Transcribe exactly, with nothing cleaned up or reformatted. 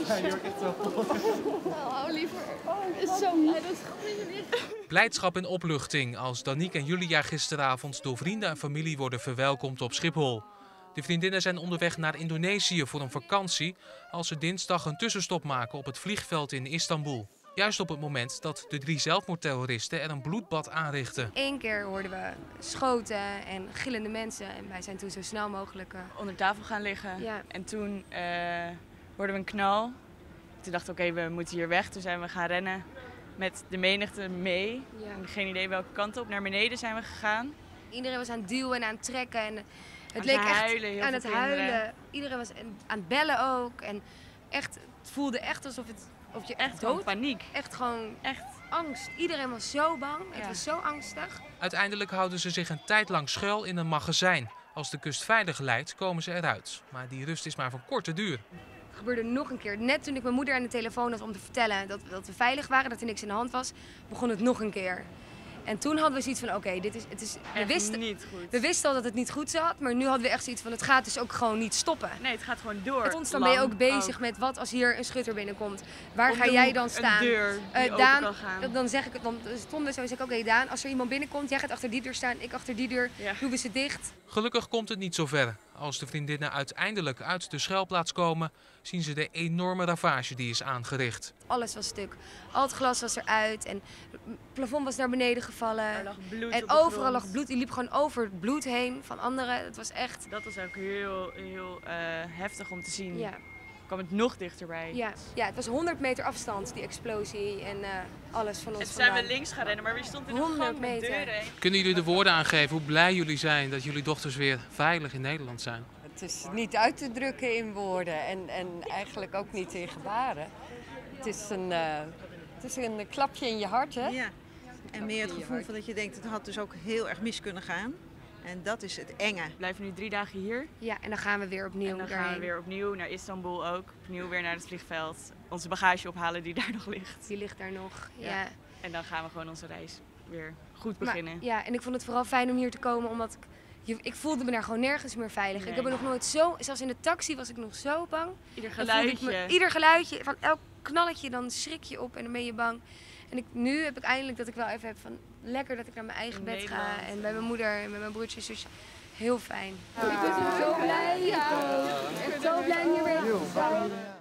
Ja, die wordt echt zo vol. Oh, liever. Het is zo blij dat het goed is. Blijdschap en opluchting als Danique en Julia gisteravond door vrienden en familie worden verwelkomd op Schiphol. De vriendinnen zijn onderweg naar Indonesië voor een vakantie als ze dinsdag een tussenstop maken op het vliegveld in Istanbul. Juist op het moment dat de drie zelfmoordterroristen er een bloedbad aanrichten. Eén keer hoorden we schoten en gillende mensen en wij zijn toen zo snel mogelijk uh... onder tafel gaan liggen. Ja. En toen uh, hoorden we een knal. Toen dachten we, oké, okay, we moeten hier weg. Toen zijn we gaan rennen met de menigte mee. Ja. Geen idee welke kant op. Naar beneden zijn we gegaan. Iedereen was aan het duwen en aan het trekken. En het aan leek echt huilen, aan het kinderen. huilen. Iedereen was aan het bellen ook. En echt, het voelde echt alsof het of je echt dood, gewoon paniek. Echt gewoon echt angst. Iedereen was zo bang. Ja. Het was zo angstig. Uiteindelijk houden ze zich een tijd lang schuil in een magazijn. Als de kust veilig lijkt, komen ze eruit. Maar die rust is maar van korte duur. Het gebeurde nog een keer. Net toen ik mijn moeder aan de telefoon had om te vertellen dat, dat we veilig waren, dat er niks in de hand was, begon het nog een keer. En toen hadden we zoiets van, oké, okay, dit is, het is, we wisten, niet goed. we wisten al dat het niet goed zat, maar nu hadden we echt zoiets van, het gaat dus ook gewoon niet stoppen. Nee, het gaat gewoon door. Soms dan ben je ook bezig ook. met, wat als hier een schutter binnenkomt? Waar Om ga de, jij dan staan? Een deur die uh, Daan, kan gaan. Dan zeg ik, dan stonden we zo en zeg ik, oké okay, Daan, als er iemand binnenkomt, jij gaat achter die deur staan, ik achter die deur, ja. doen we ze dicht. Gelukkig komt het niet zo ver. Als de vriendinnen uiteindelijk uit de schuilplaats komen, zien ze de enorme ravage die is aangericht. Alles was stuk. Al het glas was eruit en het plafond was naar beneden gevallen. Er lag bloed en op de overal grond. lag bloed. Je liep gewoon over het bloed heen van anderen. Het was echt... Dat was ook heel, heel uh, heftig om te zien. Ja. Kwam het nog dichterbij. Ja. ja, het was honderd meter afstand, die explosie en uh, alles van ons. En toen zijn we links gaan rennen, maar wie stond in de gang met deuren heen? Kunnen jullie de woorden aangeven hoe blij jullie zijn dat jullie dochters weer veilig in Nederland zijn? Het is niet uit te drukken in woorden en, en eigenlijk ook niet in gebaren. Het is een, uh, het is een klapje in je hart, hè? Ja, en meer het gevoel van dat je denkt, het had dus ook heel erg mis kunnen gaan. En dat is het enge. We blijven nu drie dagen hier. Ja, en dan gaan we weer opnieuw En dan daarheen. gaan we weer opnieuw naar Istanbul ook. Opnieuw weer naar het vliegveld. Onze bagage ophalen die daar nog ligt. Die ligt daar nog, ja. ja. En dan gaan we gewoon onze reis weer goed beginnen. Maar, ja, en ik vond het vooral fijn om hier te komen, omdat ik, ik voelde me daar gewoon nergens meer veilig. Nee. Ik heb er nog nooit zo, zelfs in de taxi was ik nog zo bang. Ieder geluidje. Me, ieder geluidje, van elk knalletje, dan schrik je op en dan ben je bang. En ik, nu heb ik eindelijk dat ik wel even heb van, lekker dat ik naar mijn eigen in bed Nederland. ga. En bij mijn moeder en met mijn broertjes en zusjes. Heel fijn. Ja. Ik ben zo blij. Ja. Echt zo blij hier weer te zijn.